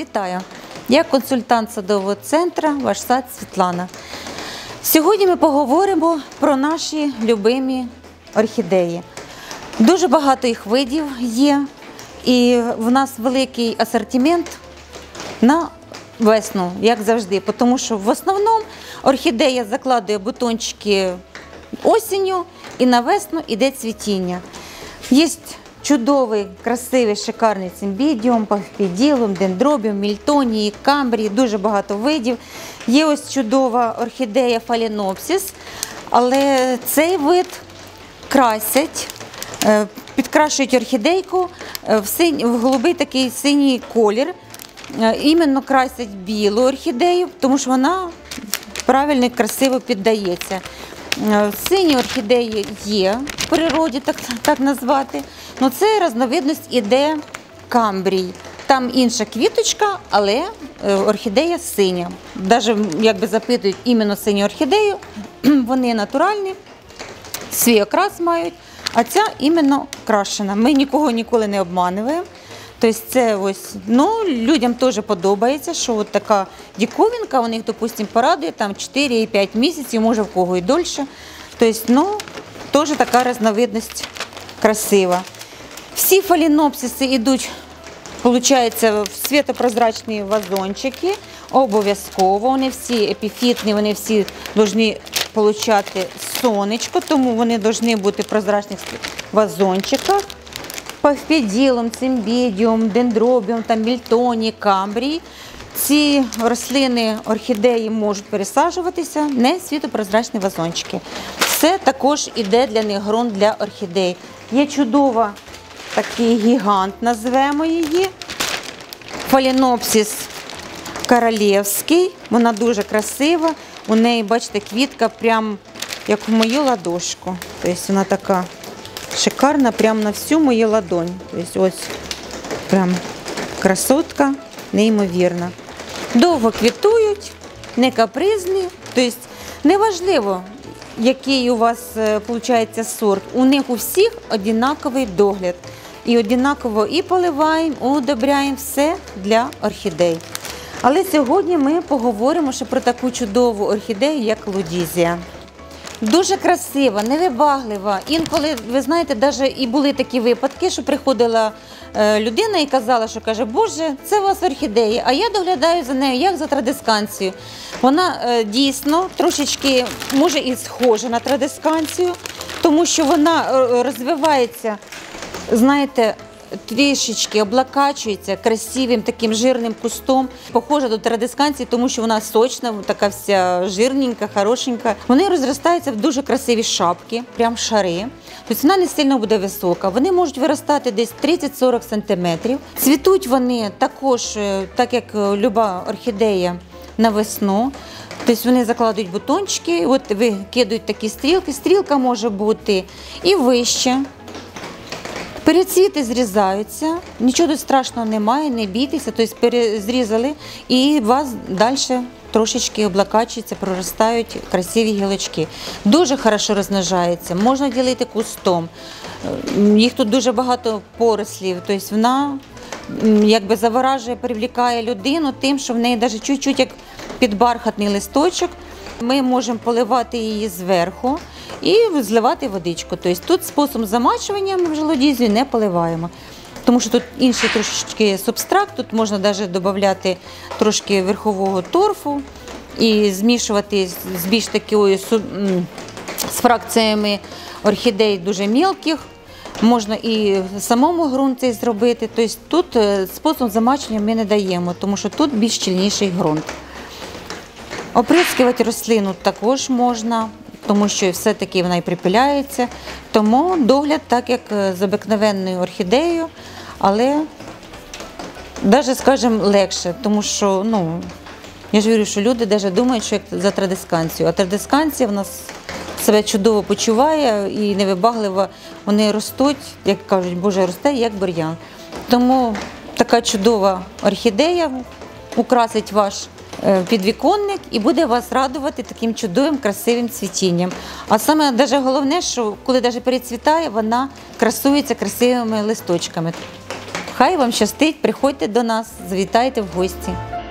Вітаю! Я консультант садового центру «Ваш сад» Світлана. Сьогодні ми поговоримо про наші любимі орхідеї. Дуже багато їх видів є, і в нас великий асортимент на весну, як завжди, тому що в основному орхідея закладує бутончики осінню і на весну йде цвітіння. Є чудовий, красивий, шикарний цимбідіум, павпіділум, дендробіум, мільтонії, камбрії, дуже багато видів. Є ось чудова орхідея фаленопсис, але цей вид красять, підкрашують орхідейку в голубий такий синій колір. Іменно красять білу орхідею, тому що вона правильно і красиво піддається. Сині орхідеї є в природі, так назвати. Но це різновидність іде камбрій. Там інша квіточка, але орхідея синя. Навіть, якби запитують іменно синю орхідею, вони натуральні, свій окрас мають, а ця іменно крашена. Ми нікого ніколи не обманюємо. Тобто це ось, людям теж подобається, що от така диковинка у них, допустимо, порадує там 4-5 місяців, може в кого і дольше. Тобто, теж така різновидність красива. Всі фаленопсиси йдуть, виходить, в світопрозрачні вазончики, обов'язково. Вони всі епіфітні, вони всі повинні отримати сонечко, тому вони повинні бути в прозрачних вазончиках. Павпіділум, цимбідіум, дендробіум, мільтонії, камбрії. Ці рослини, орхідеї можуть пересаджуватися не світопрозрачні вазончики. Це також іде для них ґрунт для орхідей. Є чудова, такий гігант, назвемо її, фаленопсис королівський. Вона дуже красива. У неї, бачите, квітка прям як в мою ладошку. Тобто вона така шикарна, прямо на всю мою ладонь. Тобто ось прям красотка, неймовірна. Довго квітують, не капризні. Тобто неважливо, який у вас виходить сорт. У них у всіх однаковий догляд. І однаково і поливаємо, удобряємо, все для орхідей. Але сьогодні ми поговоримо ще про таку чудову орхідею, як лудізія. Дуже красива, невибаглива. Інколи, ви знаєте, навіть і були такі випадки, що приходила людина і казала, що каже, Боже, це у вас орхідея, а я доглядаю за нею, як за традисканцію. Вона дійсно трошечки, може, і схожа на традисканцію, тому що вона розвивається, знаєте, трішечки облакачується красивим таким жирним кустом. Похожа до традисканції, тому що вона сочна, така вся жирненька, хорошенька. Вони розростаються в дуже красиві шапки, прям шари. Тобто вона не сильно буде висока. Вони можуть виростати десь 30-40 см. Цвітуть вони також, так як люба орхідея, на весну. Тобто вони закладують бутончики, от викидують такі стрілки. Стрілка може бути і вище. Перецвіти зрізаються, нічого тут страшного немає, не бійтеся, тобто зрізали і у вас далі трошечки облакачуються, проростають красиві гілочки. Дуже хорошо розмножається, можна ділити кустом. Їх тут дуже багато порослів, тобто вона якби заворажує, привлікає людину тим, що в неї навіть чуть-чуть як підбархатний листочок. Ми можемо поливати її зверху і зливати водичку. Тобто тут спосіб замачування ми вже лудізію не поливаємо. Тому що тут інший трошечки субстракт, тут можна навіть додати трошки верхового торфу і змішувати з більш такою з фракціями орхідей дуже мілких. Можна і самому ґрунт цей зробити. Тобто тут спосіб замачування ми не даємо, тому що тут більш щільніший ґрунт. Оприскувати рослину також можна, тому що все-таки вона і припиляється. Тому догляд так, як з обикновенною орхідеєю, але навіть, скажімо, легше, тому що, я ж говорю, що люди навіть думають, що як за традисканцію. А традисканція в нас себе чудово почуває і невибагливо. Вони ростуть, як кажуть, Боже, росте, як бур'ян. Тому така чудова орхідея украсить ваш підвіконник і буде вас радувати таким чудовим, красивим цвітінням. А саме навіть головне, що коли навіть перецвітає, вона красується красивими листочками. Хай вам щастить, приходьте до нас, завітайте в гості.